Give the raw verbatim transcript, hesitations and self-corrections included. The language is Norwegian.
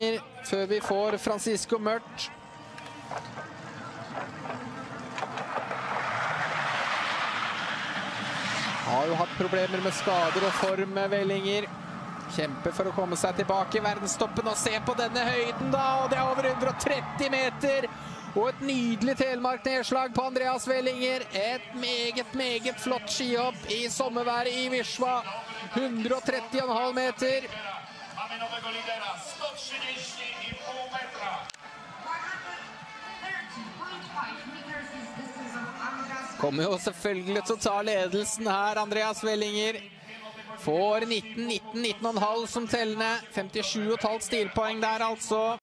Før vi får Francisco Mørt. Har jo hatt problemer med skader og form med Wellinger. Kjemper for å komme seg tilbake i verdenstoppen, og se på denne høyden da, og det er over hundre og tretti meter. Og et nydelig Telemark-nedslag på Andreas Wellinger. Et meget, meget flott skihopp i sommerværet i Wisła. hundre og tretti komma fem meter. Kommer jo selvfølgelig til å ta ledelsen her, Andreas Wellinger. Får nitten, nitten, nitten komma fem som tellende. femtisju komma fem stilpoeng der altså.